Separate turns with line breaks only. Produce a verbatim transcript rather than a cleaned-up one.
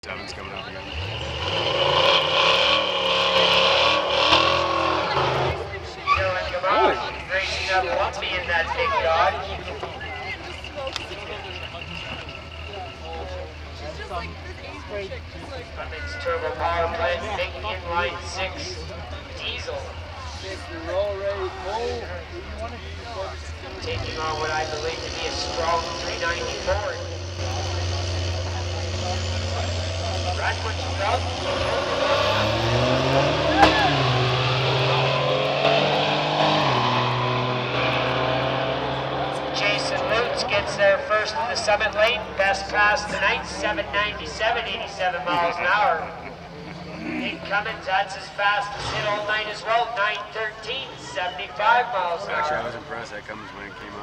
Devin's coming up again.
Dylan Gavone racing up Lumpy in that big dog. Cummins Turbo Power Plant, big inline six diesel. Taking on what I believe to be a strong three ninety Ford. Right what you felt. Jason Lutz gets there first in the Summit Lane. Best pass tonight, seven ninety-seven, eighty-seven miles an hour. Nick Cummins, that's his fastest hit all night as well, nine thirteen, seventy-five miles an hour.
Actually, I was impressed that Cummins when it came